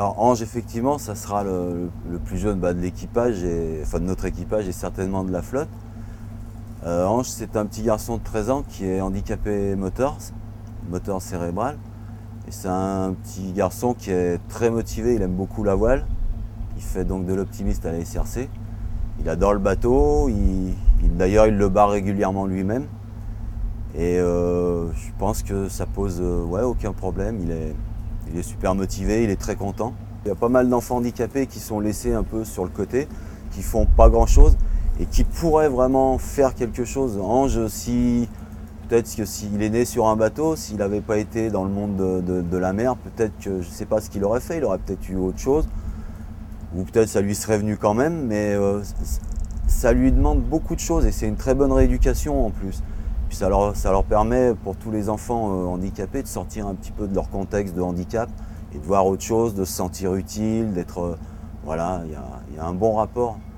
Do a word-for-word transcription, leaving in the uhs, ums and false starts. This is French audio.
Alors Ange, effectivement, ça sera le, le plus jeune bah, de l'équipage, et, enfin de notre équipage et certainement de la flotte. Euh, Ange, c'est un petit garçon de treize ans qui est handicapé moteur, moteur cérébral. Et c'est un petit garçon qui est très motivé, il aime beaucoup la voile. Il fait donc de l'optimiste à la S R C. Il adore le bateau, il, il, d'ailleurs il le barre régulièrement lui-même. Et euh, je pense que ça pose euh, ouais, aucun problème, il est, il est super motivé, il est très content. Il y a pas mal d'enfants handicapés qui sont laissés un peu sur le côté, qui font pas grand chose et qui pourraient vraiment faire quelque chose. Ange, si, peut-être que s'il est né sur un bateau, s'il n'avait pas été dans le monde de, de, de la mer, peut-être que je ne sais pas ce qu'il aurait fait, il aurait peut-être eu autre chose. Ou peut-être ça lui serait venu quand même, mais euh, ça lui demande beaucoup de choses et c'est une très bonne rééducation en plus. Puis ça leur, ça leur permet pour tous les enfants euh, handicapés de sortir un petit peu de leur contexte de handicap et de voir autre chose, de se sentir utile, d'être... Euh, voilà, il y a, y a un bon rapport.